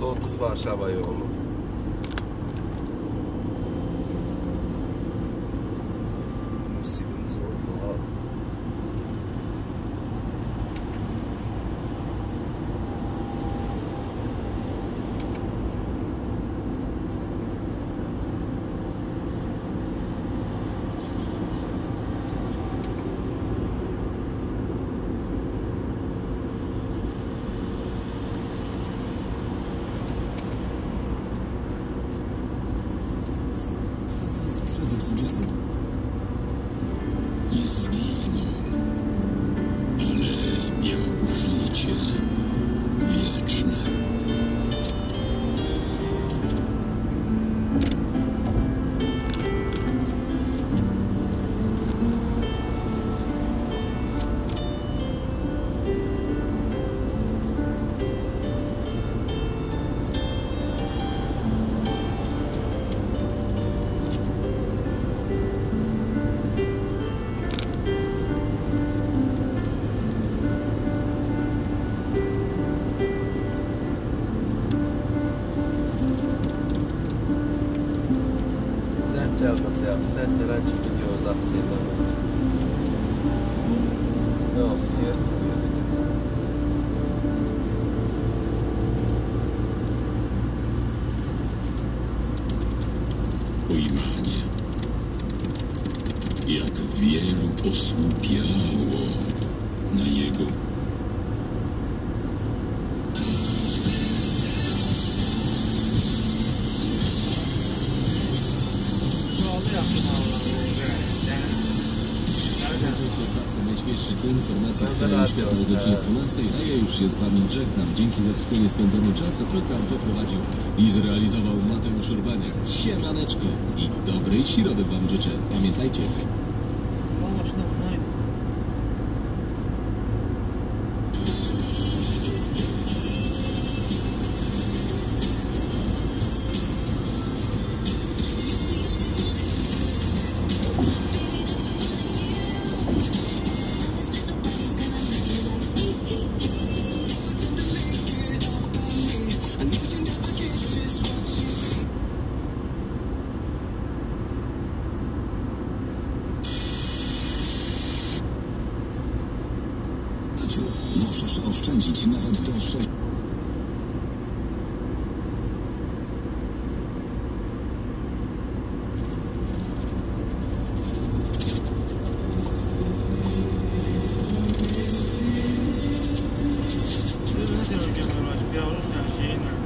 %30 Warszawa yolu. Musibimiz oldu. Nie zginął, ale miał życie wieczne. Yapması yapsa tren çıkıyor zapsiyede. Yok diye duruyor dedim. Ujmanie. Jak wielu osłupiało na jego Najświeższych informacji z kraju świata o godzinie 12, a ja już się z Wami żegnam. Dzięki za wspólnie spędzony czas. Program poprowadził i zrealizował Mateusz Urbaniak. Siemaneczko i dobrej środy Wam życzę. Pamiętajcie. Możesz oszczędzić nawet do 6. 那天我就跟我表示相信。